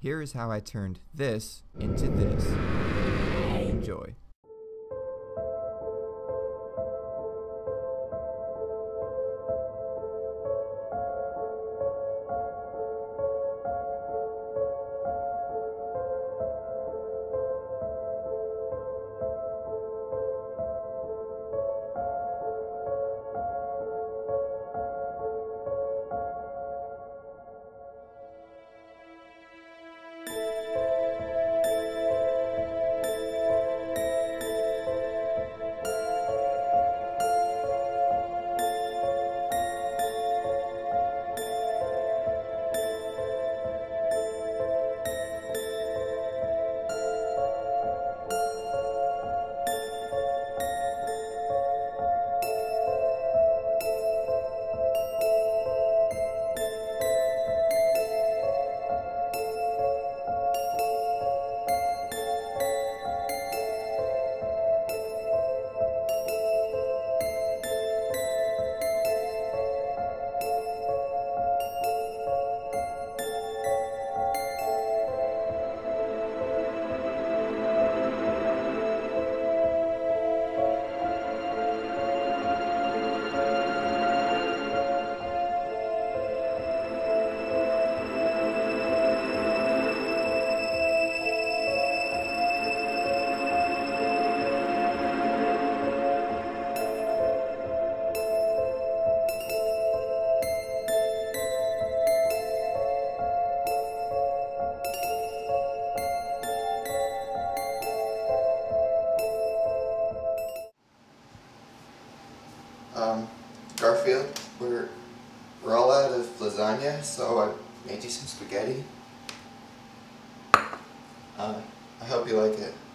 Here is how I turned this into this. Enjoy. Garfield, we're all out of lasagna, so I made you some spaghetti. I hope you like it.